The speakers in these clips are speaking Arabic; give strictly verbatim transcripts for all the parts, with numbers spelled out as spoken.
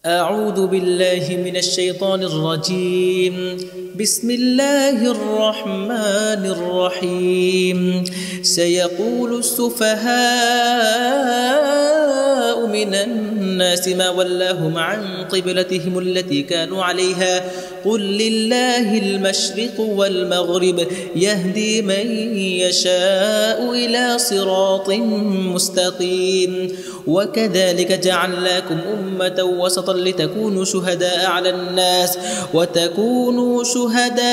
أعوذ بالله من الشيطان الرجيم. بسم الله الرحمن الرحيم. سيقول السفهاء من الناس ما ولاهم عن قبلتهم التي كانوا عليها قل لله المشرق والمغرب يهدي من يشاء إلى صراط مستقيم. وكذلك جعلناكم أمة وسطا لتكونوا شهداء على الناس وتكونوا شهداء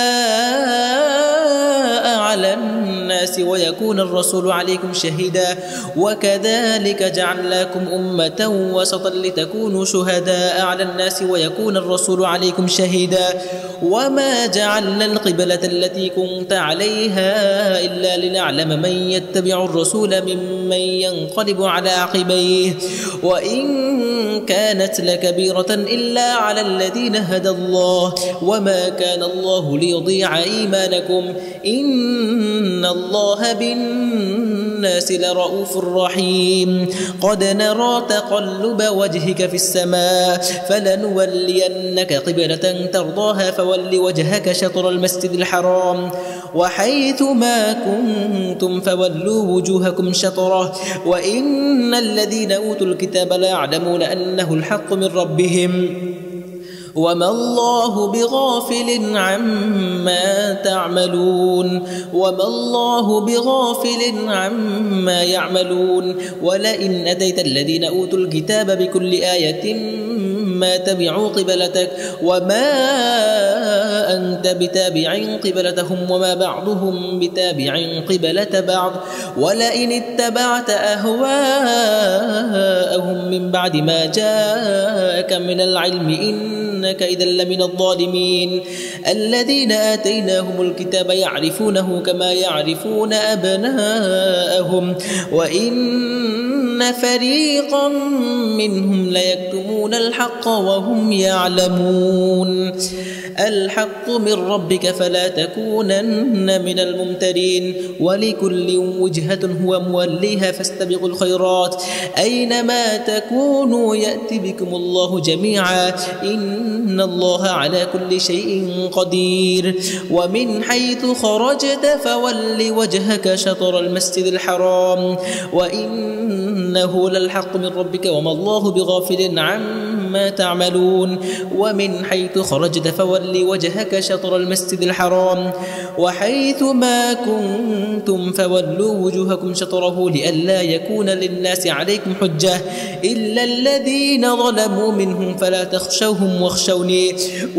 على الناس ويكون الرسول عليكم شهيدا. وكذلك جعلناكم أمة وسطا لتكونوا شهداء على الناس ويكون الرسول عليكم شهيدا. وما جعلنا القبلة التي كنت عليها إلا لنعلم من يتبع الرسول ممن ينقلب على عقبيه وإن كانت لكبيرة إلا على الذين هدى الله وما كان الله ليضيع إيمانكم إن الله بالناس لرؤوف رحيم. قد نرى تقلب وجهك في السماء فلنولينك قبلة ترضاها فول وجهك شطر المسجد الحرام وحيث ما كنتم فولوا وجوهكم شطره وإن الذين أوتوا الكتاب لا يعلمون أنه الحق من ربهم وما الله بغافل عما تعملون وما الله بغافل عما يعملون. ولئن أتيت الذين أوتوا الكتاب بكل آية ما تبعوا قبلتك وما أنت بتابع قبلتهم وما بعضهم بتابع قبلة بعض. ولئن اتبعت أهواءهم من بعد ما جاءك من العلم إنك إذا لمن الظالمين. الذين آتيناهم الكتاب يعرفونه كما يعرفون أبناءهم وإن فريقا منهم ليكتمون الحق وهم يعلمون. الحق من ربك فلا تكونن من الممترين ولكل وجهة هو موليها فاستبقوا الخيرات أينما تكونوا يأتي بكم الله جميعا إن الله على كل شيء قدير. ومن حيث خرجت فول وجهك شطر المسجد الحرام وإنه للحق من ربك وما الله بغافل عما تعملون. ومن حيث خرجت فول وجهك شطر المسجد الحرام وحيث ما كنتم فولوا وجوهكم شطره لئلا يكون للناس عليكم حجة إلا الذين ظلموا منهم فلا تخشوهم واخشوني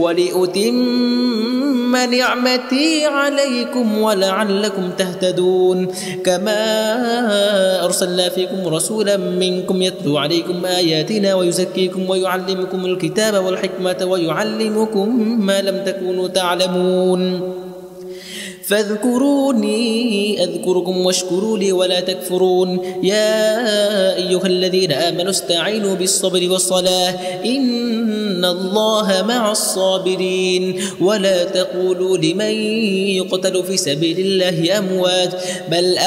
ولأتم نعمتي عليكم ولعلكم تهتدون. كما أرسلنا فيكم رسولا منكم يتلو عليكم آياتنا ويزكيكم ويعلمكم الكتاب والحكمة ويعلمكم ما لم تكونوا تعلمون. فاذكروني أذكركم واشكروا لي ولا تكفرون. يا أيها الذين آمنوا استعينوا بالصبر والصلاة إن الله مع الصابرين. ولا تقولوا لمن يقتل في سبيل الله أموات بل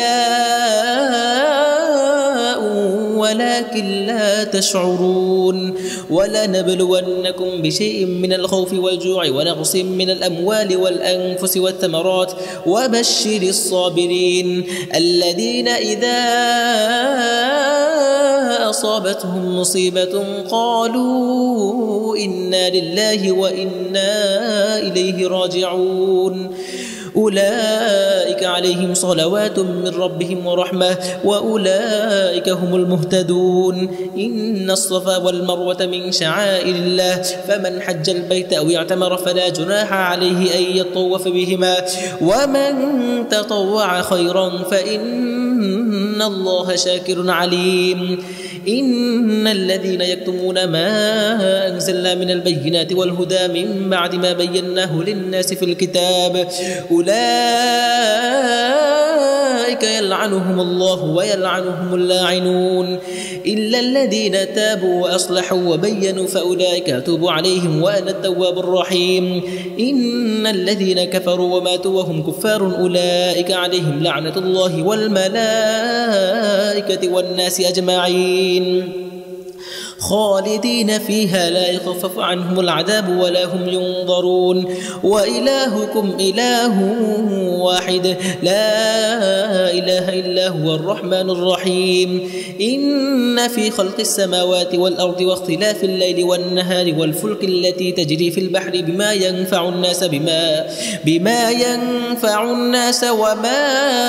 أحياء ولكن لا تشعرون. ولنبلونكم بشيء من الخوف والجوع ونقص من الأموال والأنفس والثمرات وبشر الصابرين الذين إذا أصابتهم مصيبة قالوا إنا لله وإنا إليه راجعون. أولئك عليهم صلوات من ربهم ورحمة وأولئك هم المهتدون. إن الصفا والمروة من شعائر الله فمن حج البيت أو يعتمر فلا جناح عليه أن يطوف بهما ومن تطوع خيرا فإن الله شاكر عليم. إن الذين يكتمون ما أنزلنا من البينات والهدى من بعد ما بيناه للناس في الكتاب أولئك يلعنهم الله ويلعنهم اللاعنون إلا الذين تابوا وأصلحوا وبينوا فأولئك أتوب عليهم وأنا التواب الرحيم. إن الذين كفروا وماتوا وهم كفار أولئك عليهم لعنة الله والملائكة والناس أجمعين. خالدين فيها لا يخفف عنهم العذاب ولا هم ينظرون وإلهكم إله واحد لا إله إلا هو الرحمن الرحيم إن في خلق السماوات والأرض واختلاف الليل والنهار والفلك التي تجري في البحر بما ينفع الناس بما, بما ينفع الناس وما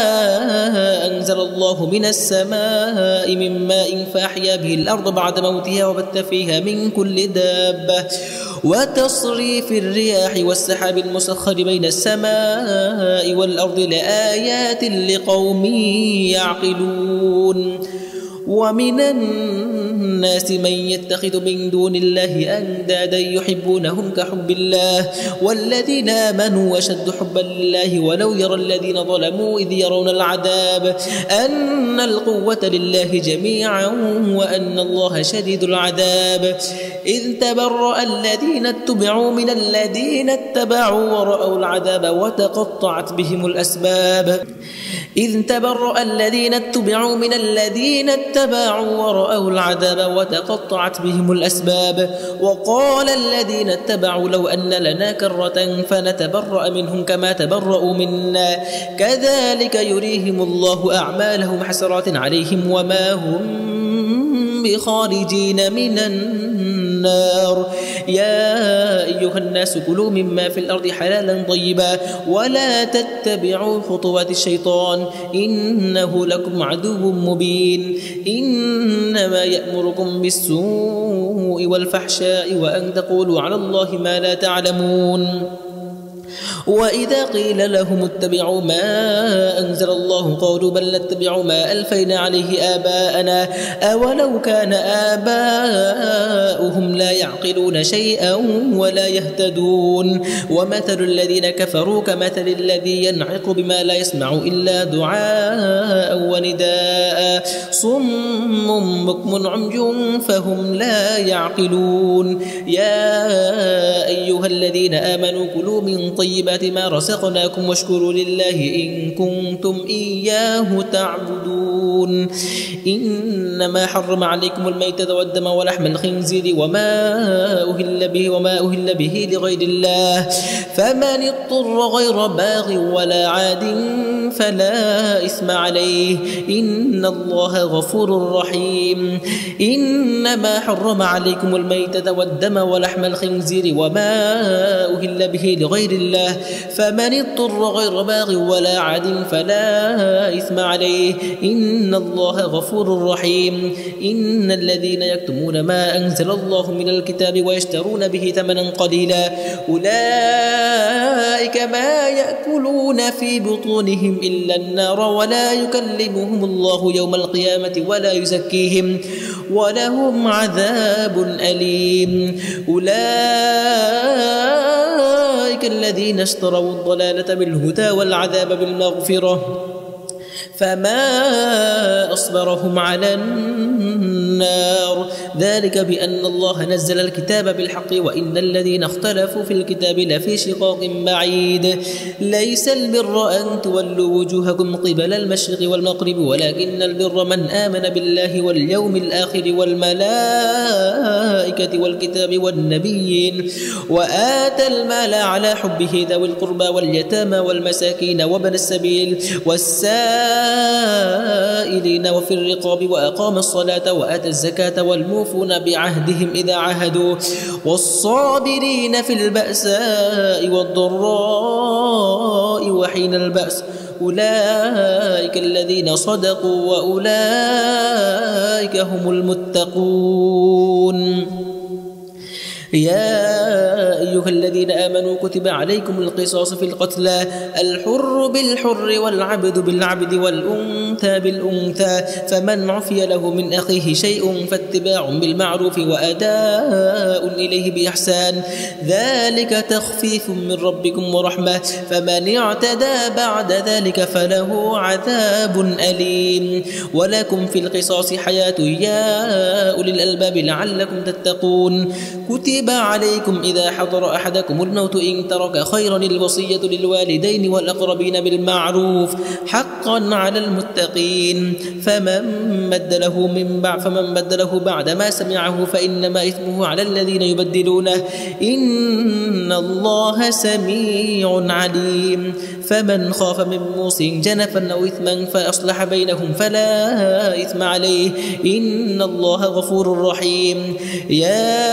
أنزل الله من السماء من ماء فأحيا به الأرض بعد موتها وبث فيها من كل دابة وتصريف الرياح والسحاب المسخر بين السماء والأرض لآيات لقوم يعقلون ومن الناس من يتخذ من دون الله أندادا يحبونهم كحب الله والذين آمنوا أشد حبا لله ولو يرى الذين ظلموا إذ يرون العذاب أن القوة لله جميعا وأن الله شديد العذاب إذ تبرأ الذين اتبعوا من الذين اتبعوا ورأوا العذاب وتقطعت بهم الأسباب إذ تبرأ الذين اتبعوا من الذين اتبعوا ورأوا العذاب وتقطعت بهم الأسباب وقال الذين اتبعوا لو أن لنا كرة فنتبرأ منهم كما تبرأوا منا كذلك يريهم الله أعمالهم حسرات عليهم وما هم بخارجين من النار يا أيها الناس كلوا مما في الأرض حلالا طيبا ولا تتبعوا خطوات الشيطان إنه لكم عدو مبين إنما يأمركم بالسوء والفحشاء وأن تقولوا على الله ما لا تعلمون وإذا قيل لهم اتبعوا ما أنزل الله قالوا بل نتبع ما ألفينا عليه آباءنا أولو كان آباؤهم لا يعقلون شيئا ولا يهتدون ومثل الذين كفروا كمثل الذي ينعق بما لا يسمع إلا دعاء ونداء صم بكم عمي فهم لا يعقلون يا أيها الذين آمنوا كلوا من طيبات ما رزقناكم واشكروا لله إن كنتم إياه تعبدون إنما حرم عليكم الميتة والدم ولحم الخنزير وما أهل به وما أهل به لغير الله فمن اضطر غير باغ ولا عاد فلا إثم عليه إن الله غفور رحيم إنما حرم عليكم الميتة والدم ولحم الخنزير وما أهل به لغير الله فمن اضطر غير باغ ولا عاد فلا إثم عليه إن الله غفور رحيم إن الذين يكتمون ما أنزل الله من الكتاب ويشترون به ثمنا قليلا أولئك ما يأكلون في بطونهم إلا النار ولا يكلمهم الله يوم القيامة ولا يزكيهم ولهم عذاب أليم أولئك الذين اشتروا الضلالة بالهدى والعذاب بالمغفرة فما أصبرهم على النار ذلك بأن الله نزل الكتاب بالحق وإن الذين اختلفوا في الكتاب لفي شقاق بعيد ليس البر أن تولوا وجوهكم قبل المشرق والمغرب ولكن البر من آمن بالله واليوم الآخر والملائكة والكتاب والنبيين وآتى المال على حبه ذوي القربى واليتامى والمساكين وابن السبيل والسائلين وفي الرقاب وأقام الصلاة وآتى الزكاة والموفون بعهدهم إذا عاهدوا والصابرين في البأساء والضراء وحين البأس أولئك الذين صدقوا وأولئك هم المتقون يا أيها الذين آمنوا كتب عليكم القصاص في القتلى الحر بالحر والعبد بالعبد والأنثى بالأنثى فمن عفي له من أخيه شيء فاتباع بالمعروف وأداء إليه بإحسان ذلك تخفيف من ربكم ورحمة فمن اعتدى بعد ذلك فله عذاب أليم ولكم في القصاص حياة يا أولي الألباب لعلكم تتقون كتب عليكم إذا حضر أحدكم الموت إن ترك خيرا الوصية للوالدين والأقربين بالمعروف حقا على المتقين المتقين. فمن بدله من بعد فمن بدله بعد ما سمعه فإنما إثمه على الذين يبدلونه إن الله سميع عليم. فمن خاف من موص جنفا أو إثما فأصلح بينهم فلا إثم عليه إن الله غفور رحيم. يا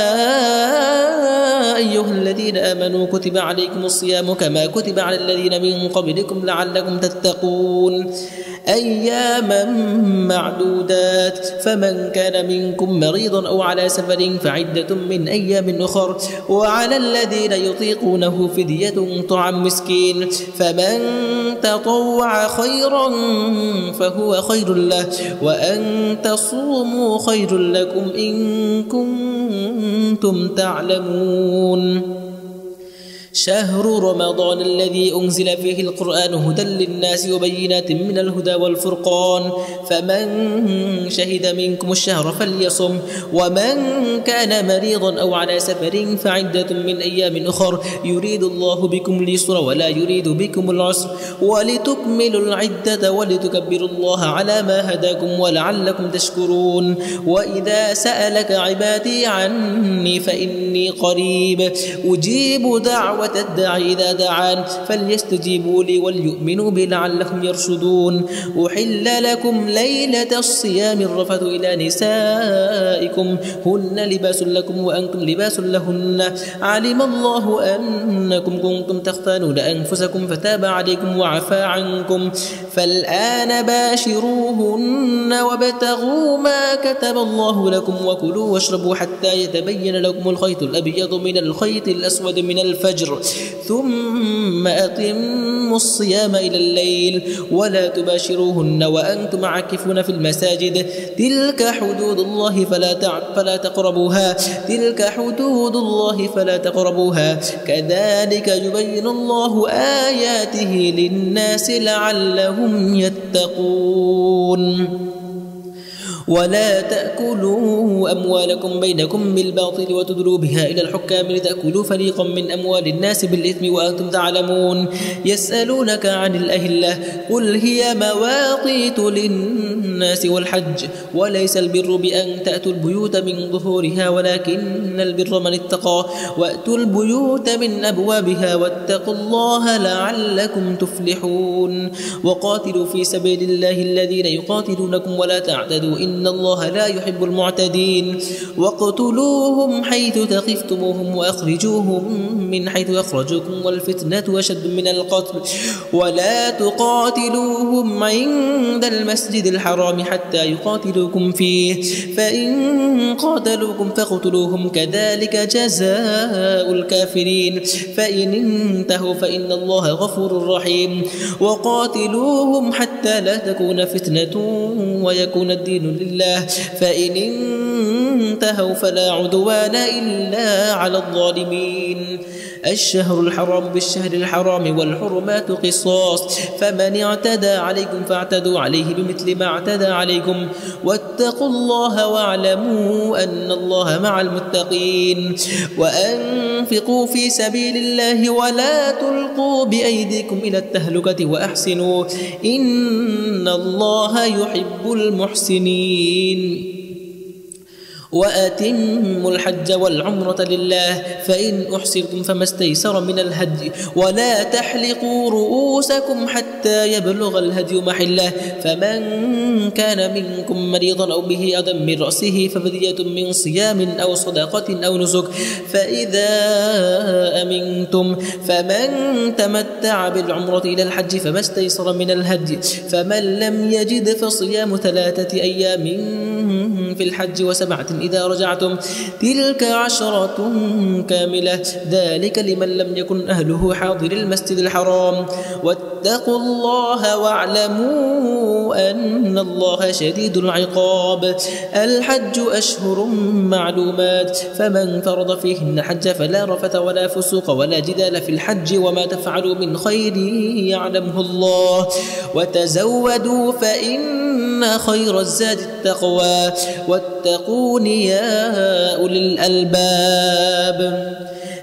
أيها الذين آمنوا كتب عليكم الصيام كما كتب على الذين من قبلكم لعلكم تتقون أياما معدودات. فمن كان منكم مريضا أو على سفر فعدة من أيام أخر وعلى الذين يطيقونه فدية طعام مسكين فمن تطوع خيرا فهو خير له وأن تصوموا خير لكم إن كنتم تعلمون. شهر رمضان الذي أنزل فيه القرآن هدى للناس وبينات من الهدى والفرقان فمن شهد منكم الشهر فليصم ومن كان مريضا أو على سفر فعدة من أيام أخر يريد الله بكم اليسر ولا يريد بكم العسر ولتكملوا العدة ولتكبروا الله على ما هداكم ولعلكم تشكرون. وإذا سألك عبادي عني فإني قريب أجيب دعوة الداعي إذا دعان فليستجيبوا لي وليؤمنوا بي لعلهم يرشدون. أحل لكم ليلة الصيام الرفث إلى نسائكم هن لباس لكم وأنتم لباس لهن علم الله أنكم كنتم تختانون أنفسكم فتاب عليكم وعفى عنكم فالآن باشروهن وابتغوا ما كتب الله لكم وكلوا واشربوا حتى يتبين لكم الخيط الأبيض من الخيط الأسود من الفجر ثم أتموا الصيام إلى الليل ولا تباشروهن وأنتم عاكفون في المساجد تلك حدود الله فلا فلا تقربوها تلك حدود الله فلا تقربوها كذلك يبين الله آياته للناس لعلهم يتقون. ولا تأكلوا أموالكم بينكم بالباطل وتدلوا بها إلى الحكام لتأكلوا فريقا من أموال الناس بالإثم وأنتم تعلمون. يسألونك عن الأهلة قل هي مواقيت للناس والحج وليس البر بأن تأتوا البيوت من ظهورها ولكن البر من اتقى وأتوا البيوت من أبوابها واتقوا الله لعلكم تفلحون. وقاتلوا في سبيل الله الذين يقاتلونكم ولا تعتدوا إن الله لا يحب المعتدين. واقتلوهم حيث ثقفتموهم وأخرجوهم من حيث أخرجوكم والفتنة أشد من القتل ولا تقاتلوهم عند المسجد الحرام حتى يقاتلوكم فيه فإن قاتلوكم فاقتلوهم كذلك جزاء الكافرين فإن انتهوا فإن الله غفور رحيم. وقاتلوهم حتى لا تكون فتنة ويكون الدين لله فإن انتهوا فلا عدوان إلا على الظالمين. الشهر الحرام بالشهر الحرام والحرمات قصاص فمن اعتدى عليكم فاعتدوا عليه بمثل ما اعتدى عليكم واتقوا الله واعلموا أن الله مع المتقين. وأنفقوا في سبيل الله ولا تلقوا بأيديكم إلى التهلكة وأحسنوا إن الله يحب المحسنين. وأتموا الحج والعمرة لله فإن أحصرتم فما استيسر من الهدي ولا تحلقوا رؤوسكم حتى يبلغ الهدي محله فمن كان منكم مريضا أو به أذى من رأسه ففدية من صيام أو صدقة أو نسك فإذا أمنتم فمن تمتع بالعمرة إلى الحج فما استيسر من الهدي فمن لم يجد فصيام ثلاثة أيام في الحج وسبعة إذا رجعتم تلك عشرة كاملة ذلك لمن لم يكن أهله حاضر المسجد الحرام. واتقوا الله واعلموا أن الله شديد العقاب. الحج أشهر معلومات فمن فرض فيهن الحج فلا رفث ولا فسوق ولا جدال في الحج وما تفعلوا من خير يعلمه الله وتزودوا فإن خير الزاد التقوى واتقون يا أولي الألباب.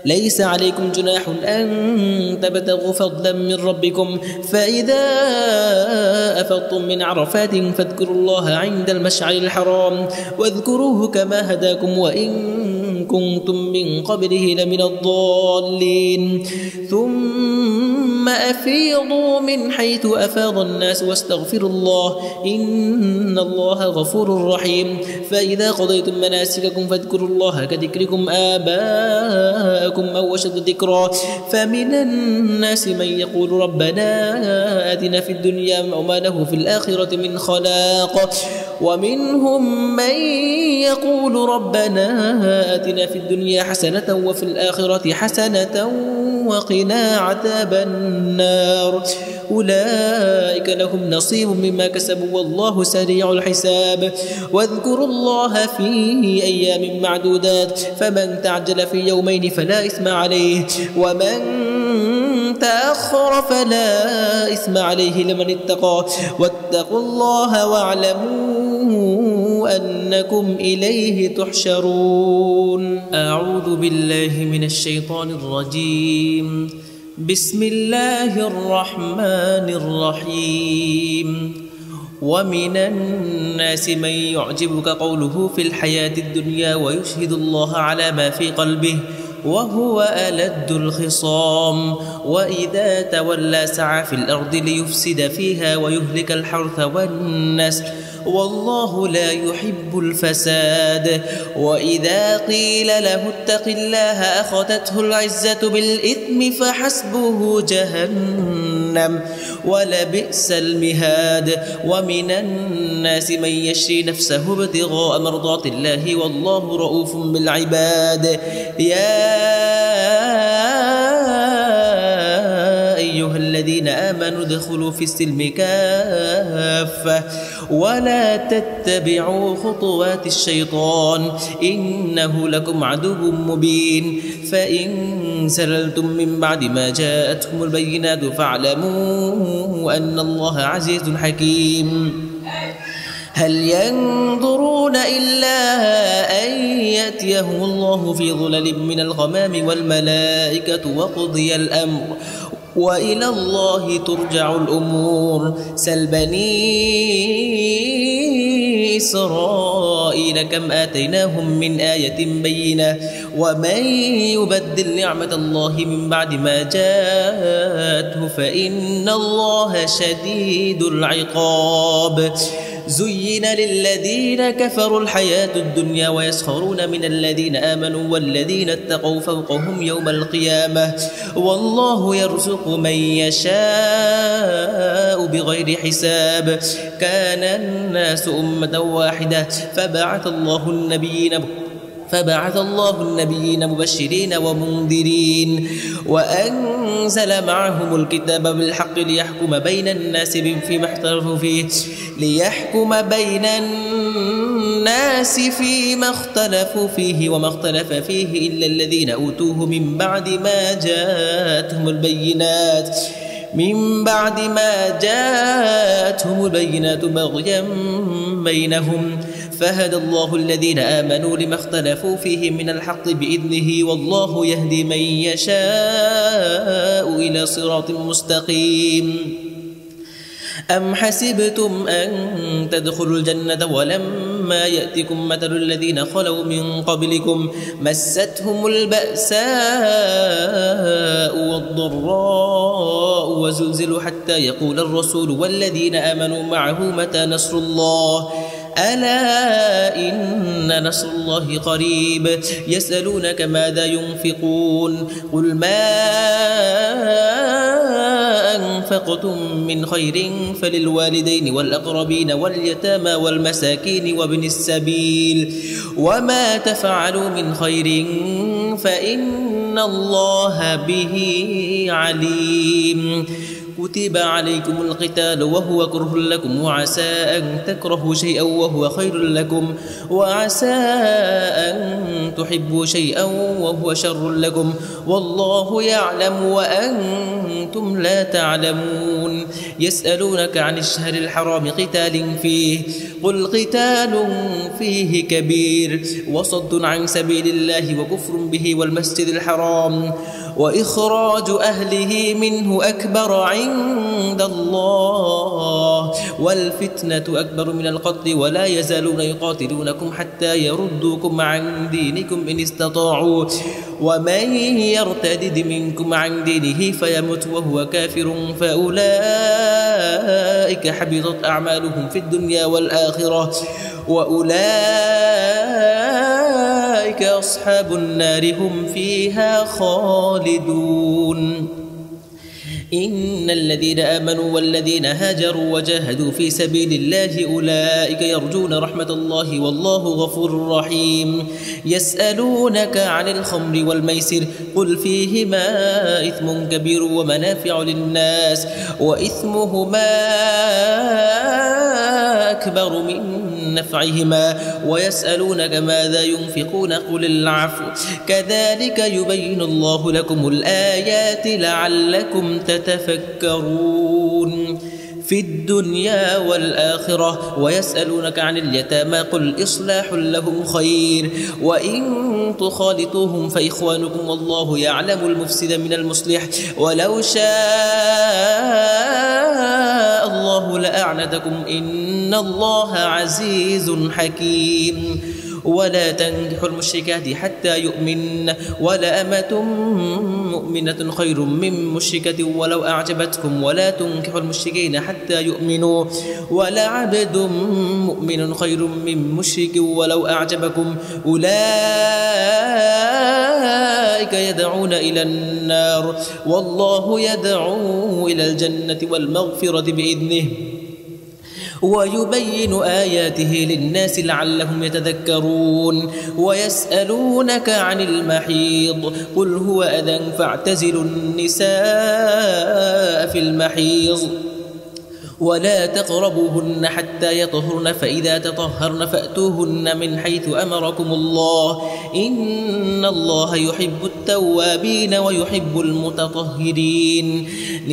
ليس عليكم جناح أن تبتغوا فضلا من ربكم فإذا أفضتم من عرفات فاذكروا الله عند المشعر الحرام واذكروه كما هداكم وإن كنتم من قبله لمن الضالين ثم أفيضوا من حيث أفاض الناس واستغفروا الله إن الله غفور رحيم فإذا قضيتم مناسككم فاذكروا الله كذكركم آباءكم أو أشد ذكرا فمن الناس من يقول ربنا آتنا في الدنيا وما له في الآخرة من خلاق ومنهم من يقول ربنا آتنا في الدنيا حسنة وفي الآخرة حسنة وقنا عذاب النار أولئك لهم نصيب مما كسبوا والله سريع الحساب واذكروا الله في أيام معدودات فمن تعجل في يومين فلا إثم عليه ومن تأخر فلا إثم عليه لمن اتقى واتقوا الله واعلموا أنكم إليه تحشرون أعوذ بالله من الشيطان الرجيم بسم الله الرحمن الرحيم ومن الناس من يعجبك قوله في الحياة الدنيا ويشهد الله على ما في قلبه وهو ألد الخصام وإذا تولى سعى في الأرض ليفسد فيها ويهلك الحرث والنسل والله لا يحب الفساد وإذا قيل له اتق الله أخذته العزة بالإثم فحسبه جهنم ولبئس المهاد ومن الناس من يشري نفسه ابتغاء مرضات الله والله رؤوف بالعباد يا أيها الذين آمنوا ادخلوا في السلم كافة ولا تتبعوا خطوات الشيطان إنه لكم عدو مبين فإن زللتم من بعد ما جاءتهم البينات فاعلموا أن الله عزيز حكيم هل ينظرون إلا أن يأتيهم الله في ظلل من الغمام والملائكة وقضي الأمر وإلى الله ترجع الأمور سل بني إسرائيل كم آتيناهم من آية بينة ومن يبدل نعمة الله من بعد ما جاءته فإن الله شديد العقاب زين للذين كفروا الحياة الدنيا ويسخرون من الذين آمنوا والذين اتقوا فوقهم يوم القيامة والله يرزق من يشاء بغير حساب كان الناس أمة واحدة فبعث الله النبيين فبعث الله النبيين مبشرين ومنذرين وأنزل معهم الكتاب بالحق ليحكم بين الناس فيما اختلفوا فيه ليحكم بين الناس فيما اختلفوا فيه وما اختلف فيه إلا الذين أوتوه من بعد ما جاءتهم البينات من بعد ما جاءتهم البينات بغيا بينهم فهدى الله الذين آمنوا لما اختلفوا فيه من الحق بإذنه والله يهدي من يشاء إلى صراط مستقيم أم حسبتم أن تدخلوا الجنة ولما يأتكم مثل الذين خلوا من قبلكم مستهم البأساء والضراء وزلزلوا حتى يقول الرسول والذين آمنوا معه متى نصر الله ألا إن نصر الله قريب يسألونك ماذا ينفقون قل ما أنفقتم من خير فللوالدين والأقربين واليتامى والمساكين وابن السبيل وما تفعلوا من خير فإن الله به عليم كتب عليكم القتال وهو كره لكم وعسى أن تكرهوا شيئا وهو خير لكم وعسى أن تحبوا شيئا وهو شر لكم والله يعلم وأنتم لا تعلمون يسألونك عن الشهر الحرام قتال فيه قل قتال فيه كبير وصد عن سبيل الله وكفر به والمسجد الحرام وإخراج أهله منه أكبر عند الله والفتنة أكبر من القتل ولا يزالون يقاتلونكم حتى يردوكم عن دينكم إن استطاعوا ومن يرتد منكم عن دينه فيمت وهو كافر فأولئك حبطت أعمالهم في الدنيا والآخرة وأولئك أصحاب النار هم فيها خالدون إن الذين آمنوا والذين هاجروا وجاهدوا في سبيل الله أولئك يرجون رحمة الله والله غفور رحيم يسألونك عن الخمر والميسر قل فيهما إثم كبير ومنافع للناس وإثمهما أكبر من نفعهما ويسألونك ماذا ينفقون قل العفو كذلك يبين الله لكم الآيات لعلكم تتفكرون في الدنيا والآخرة ويسألونك عن اليتامى قل إصلاح لهم خير وإن تخالطوهم فإخوانكم والله يعلم المفسد من المصلح ولو شاء الله لأعنتكم إن الله عزيز حكيم ولا تنكحوا المشركات حتى يؤمن ولأمة مؤمنة خير من مشركة ولو أعجبتكم ولا تنكحوا المشركين حتى يؤمنوا ولعبد مؤمن خير من مشرك ولو أعجبكم أولئك يدعون إلى النار والله يدعو إلى الجنة والمغفرة بإذنه ويبين آياته للناس لعلهم يتذكرون ويسألونك عن المحيض قل هو أذى فاعتزلوا النساء في المحيض ولا تقربوهن حتى يطهرن فإذا تطهرن فأتوهن من حيث أمركم الله إن الله يحب التوابين ويحب المتطهرين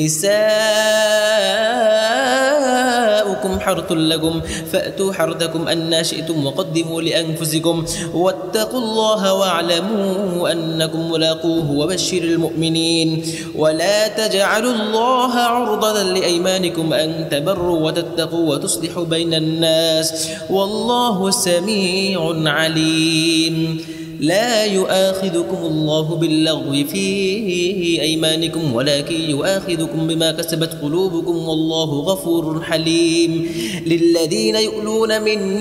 نساؤكم حرث لكم فأتوا حرثكم أن شئتم وقدموا لأنفسكم واتقوا الله واعلموا أنكم ملاقوه وبشر المؤمنين ولا تجعلوا الله عرضة لأيمانكم أن تبروا وتتقوا وتصلحوا بين الناس والله سميع عليم لا يؤاخذكم الله باللغو في أيمانكم ولكن يؤاخذكم بما كسبت قلوبكم والله غفور حليم للذين يؤلون من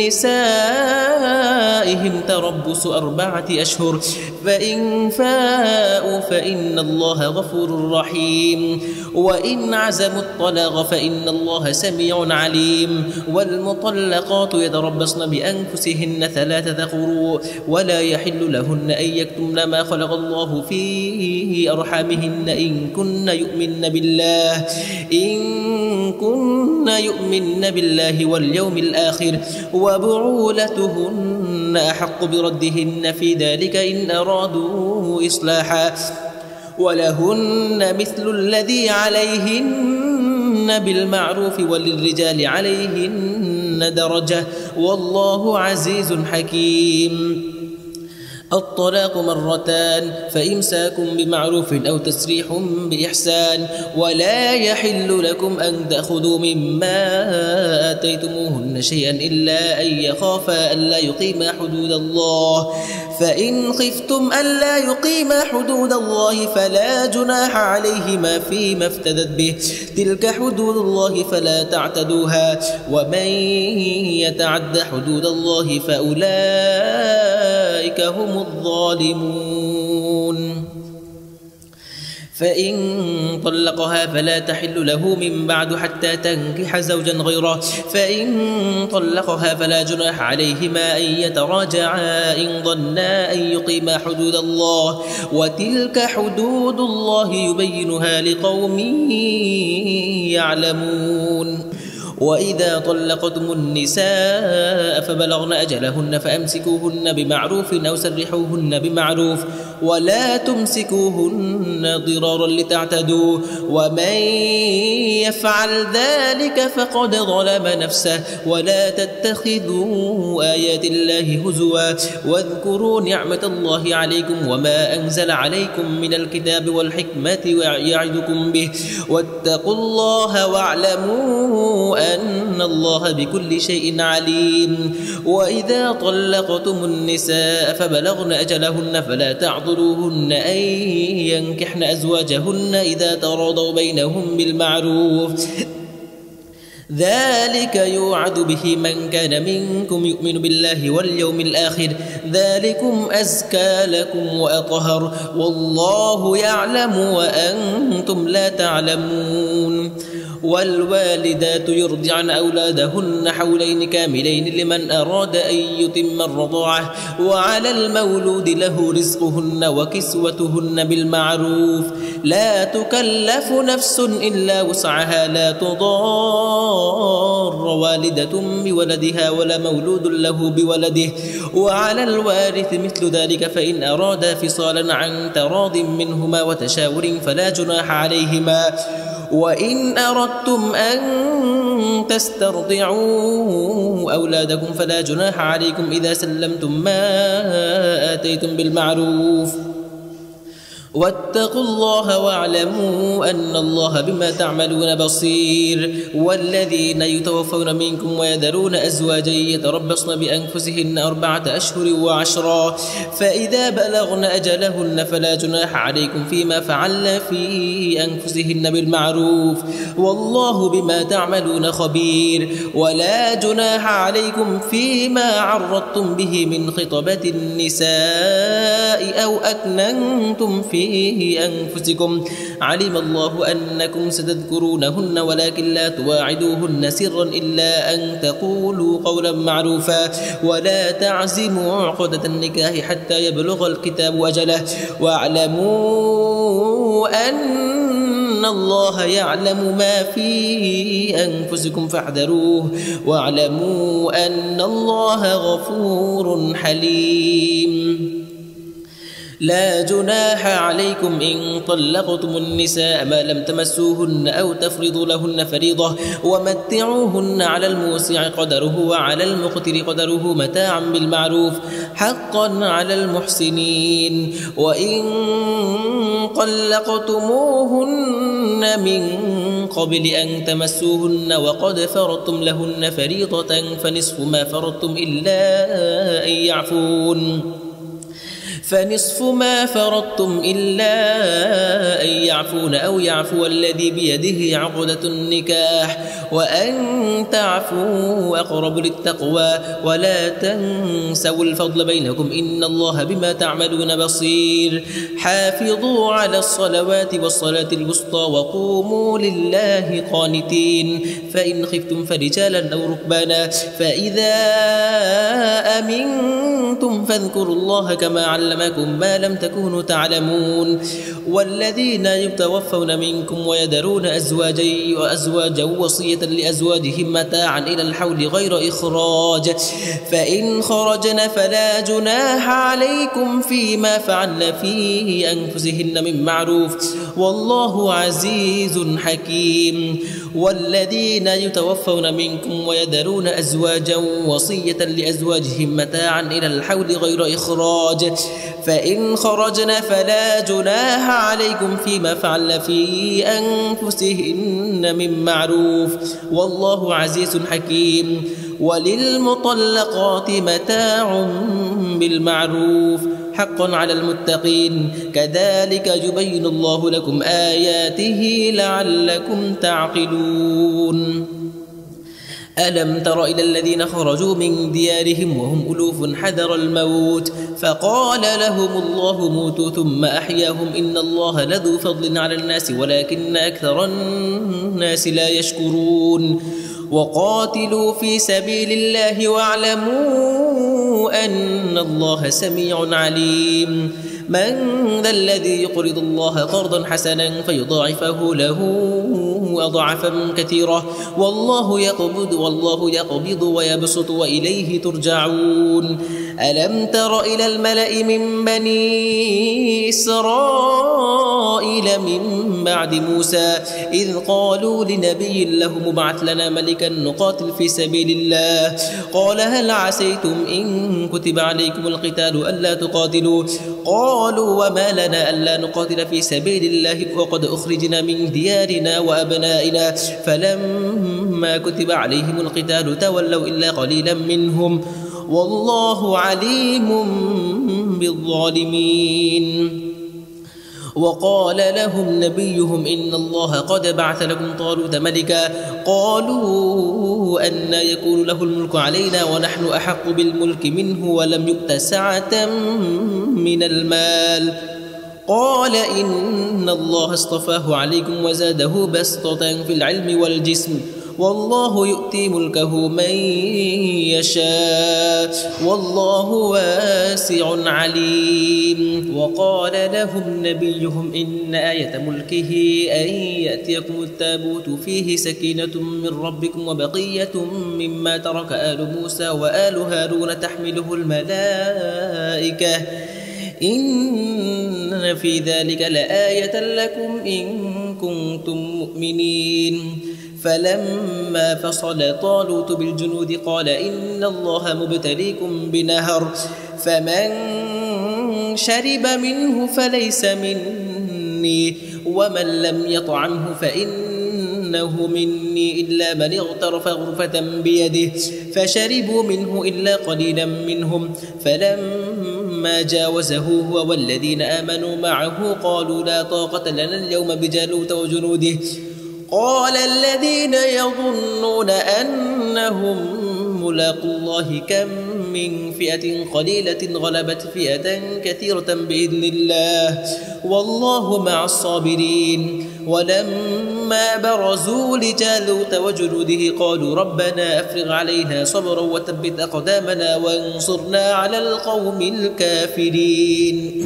نسائهم تربص أربعة أشهر فإن فاءوا فإن الله غفور رحيم وإن عزموا الطلاق فإن الله سميع عليم والمطلقات يتربصن بأنفسهن ثلاثة قروء ولا يحل لهن أن يكتمن ما خلق الله في أرحامهن إن كن يؤمن بالله إن كن يؤمن بالله واليوم الآخر وبعولتهن أحق بردهن في ذلك إن أرادوا إصلاحا ولهن مثل الذي عليهن بالمعروف وللرجال عليهن درجة والله عزيز حكيم الطلاق مرتان فإمساك بمعروف أو تسريح بإحسان ولا يحل لكم أن تأخذوا مما آتيتموهن شيئا إلا أن يخافا ألا يقيما حدود الله فإن خفتم ألا يقيما حدود الله فلا جناح عليهما فيما افتدت به تلك حدود الله فلا تعتدوها ومن يتعد حدود الله فأولئك هم الظالمون فإن طلقها فلا تحل له من بعد حتى تنكح زوجا غيره فإن طلقها فلا جناح عليهما أن يتراجعا إن ظنا أن يقيما حدود الله وتلك حدود الله يبينها لقوم يعلمون وإذا طلقتم النساء فبلغن أجلهن فأمسكوهن بمعروف أو سرحوهن بمعروف ولا تمسكوهن ضرارا لتعتدوا ومن يفعل ذلك فقد ظلم نفسه ولا تتخذوا آيات الله هزوا واذكروا نعمة الله عليكم وما أنزل عليكم من الكتاب والحكمة يعظكم به واتقوا الله واعلموا أن الله بكل شيء عليم وإذا طلقتم النساء فبلغن أجلهن فلا تعضلوهن أن ينكحن أزواجهن إذا تراضوا بينهم بالمعروف ذلك يوعد به من كان منكم يؤمن بالله واليوم الآخر ذلكم أزكى لكم وأطهر والله يعلم وأنتم لا تعلمون والوالدات يرضعن أولادهن حولين كاملين لمن أراد أن يتم الرضاعة وعلى المولود له رزقهن وكسوتهن بالمعروف لا تكلف نفس إلا وسعها لا تضار والدة بولدها ولا مولود له بولده وعلى الوارث مثل ذلك فإن أرادا فصالا عن تراض منهما وتشاور فلا جناح عليهما وإن أردتم أن تسترضعوا أولادكم فلا جناح عليكم إذا سلمتم ما آتيتم بالمعروف واتقوا الله واعلموا أن الله بما تعملون بصير والذين يتوفون منكم ويذرون أزواجا يتربصن بأنفسهن أربعة أشهر وعشرا فإذا بلغن أجلهن فلا جناح عليكم فيما فعلن في أنفسهن بالمعروف والله بما تعملون خبير ولا جناح عليكم فيما عرضتم به من خطبة النساء أو أكننتم في في أنفسكم علم الله أنكم ستذكرونهن ولكن لا تواعدوهن سرا إلا أن تقولوا قولا معروفا ولا تعزموا عقدة النكاح حتى يبلغ الكتاب أجله واعلموا أن الله يعلم ما في أنفسكم فاحذروه واعلموا أن الله غفور حليم لا جناح عليكم إن طلقتم النساء ما لم تمسوهن أو تفرضوا لهن فريضة ومتعوهن على الموسع قدره وعلى المقتر قدره متاعا بالمعروف حقا على المحسنين وإن طلقتموهن من قبل أن تمسوهن وقد فرضتم لهن فريضة فنصف ما فرضتم إلا أن يعفون فنصف ما فرضتم إلا أن يعفون أو يعفو الذي بيده عقدة النكاح وأن تعفوا أقرب للتقوى ولا تنسوا الفضل بينكم إن الله بما تعملون بصير حافظوا على الصلوات والصلاة الوسطى وقوموا لله قانتين فإن خفتم فرجالا أو ركبانا فإذا أمنتم فاذكروا الله كما علمكم ما لم تكونوا تعلمون والذين يتوفون منكم ويذرون أزواجا وأزواجا وصية لأزواجهم متاعا إلى الحول غير إخراج فإن خرجن فلا جناح عليكم فيما فعلن في أنفسهن من معروف والله عزيز حكيم والذين يتوفون منكم ويذرون أزواجا وصية لأزواجهم متاعا إلى الحول غير إخراج فإن خرجن فلا جناح عليكم فيما فعل في أنفسهن من معروف والله عزيز حكيم وللمطلقات متاع بالمعروف حقا على المتقين كذلك يبين الله لكم آياته لعلكم تعقلون ألم تر إلى الذين خرجوا من ديارهم وهم ألوف حذر الموت فقال لهم الله موتوا ثم أحياهم إن الله لذو فضل على الناس ولكن أكثر الناس لا يشكرون وقاتلوا في سبيل الله واعلموا أن الله سميع عليم من ذا الذي يقرض الله قرضا حسنا فيضاعفه له أضعافا كثيرة والله يقبض والله يقبض ويبسط وإليه ترجعون. ألم تر إلى الملأ من بني إسرائيل من بعد موسى إذ قالوا لنبي له ابعث لنا ملكا نقاتل في سبيل الله قال هل عسيتم إن كتب عليكم القتال ألا تقاتلوا قالوا وما لنا ألا نقاتل في سبيل الله وقد أخرجنا من ديارنا وأبنائنا فلما كتب عليهم القتال تولوا إلا قليلا منهم والله عليم بالظالمين. وقال لهم نبيهم إن الله قد بعث لكم طالوت ملكا قالوا أن يكون له الملك علينا ونحن أحق بالملك منه ولم يؤت سعة من المال قال إن الله اصطفاه عليكم وزاده بسطة في العلم والجسم والله يؤتي ملكه من يشاء والله واسع عليم. وقال لهم نبيهم إن آية ملكه أن يأتيكم التابوت فيه سكينة من ربكم وبقية مما ترك آل موسى وآل هارون تحمله الملائكة إن في ذلك لآية لكم إن كنتم مؤمنين. فلما فصل طالوت بالجنود قال إن الله مبتليكم بنهر فمن شرب منه فليس مني ومن لم يطعمه فإنه مني إلا من اغترف غرفة بيده فشربوا منه إلا قليلا منهم فلما جاوزه هو والذين آمنوا معه قالوا لا طاقة لنا اليوم بجالوت وجنوده قال الذين يظنون أنهم ملاقو الله كم من فئة قليلة غلبت فئة كثيرة بإذن الله والله مع الصابرين. ولما برزوا لجالوت وجنوده قالوا ربنا أفرغ علينا صبرا وثبت أقدامنا وانصرنا على القوم الكافرين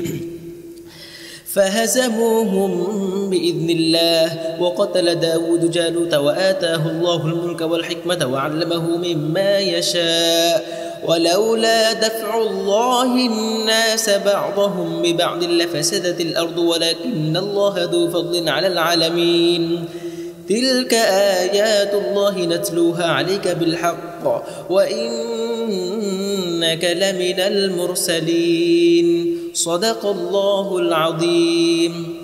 فهزموهم بإذن الله وقتل داود جالوت وآتاه الله الملك والحكمة وعلمه مما يشاء ولولا دفع الله الناس بعضهم ببعض لفسدت الأرض ولكن الله ذو فضل على العالمين. تلك آيات الله نتلوها عليك بالحق وإنك لمن المرسلين. صدق الله العظيم.